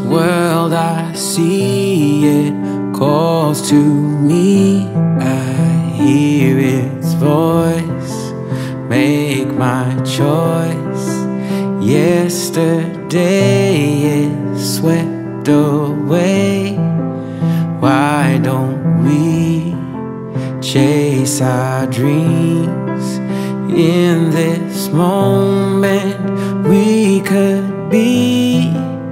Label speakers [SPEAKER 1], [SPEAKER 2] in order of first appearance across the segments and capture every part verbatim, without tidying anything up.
[SPEAKER 1] world I see, it calls to me. I hear its voice, make my choice. Yesterday is swept away. Why don't we chase our dreams? In this moment we could be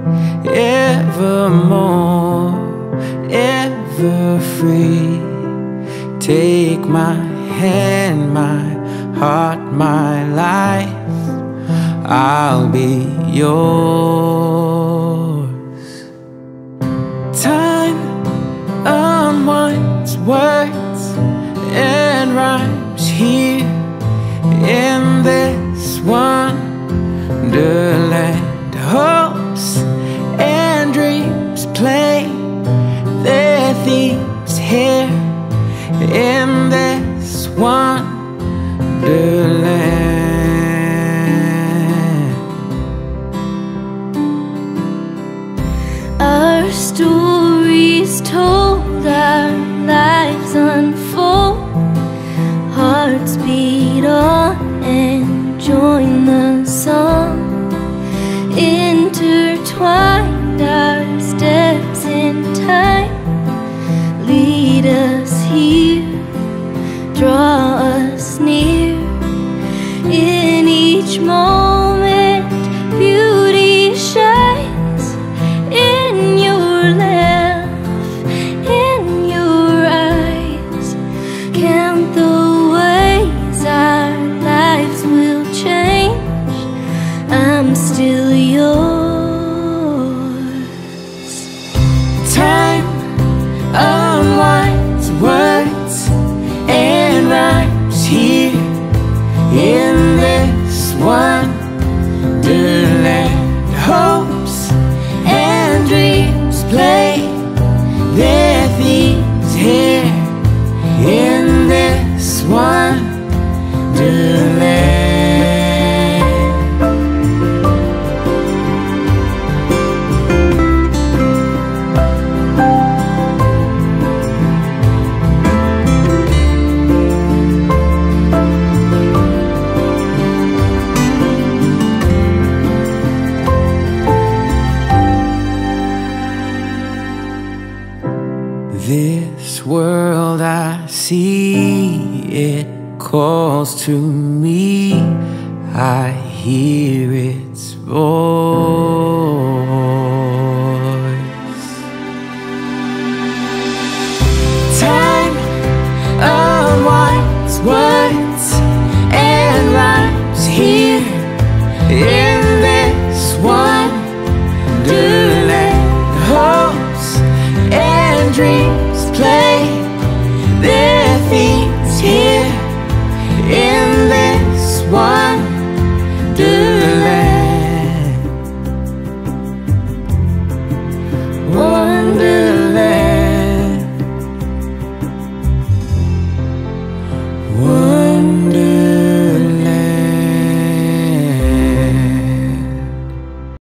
[SPEAKER 1] evermore, ever free. Take my hand, my heart, my life, I'll be yours. Time unwinds words and rhymes here in this wonderland. Hopes and dreams play their themes here in this wonderland.
[SPEAKER 2] Our stories told, our lives unfold, hearts beat on and join the song. Intertwined our steps in time, lead us here, draw us near. In each moment beauty shines, in your laugh, in your eyes. Count the ways our lives will change, I'm still yours.
[SPEAKER 1] Time unwinds words and rhymes here in this wonderland. Hopes and dreams play their themes here in this wonderland. This world I see, it calls to me. I hear its voice.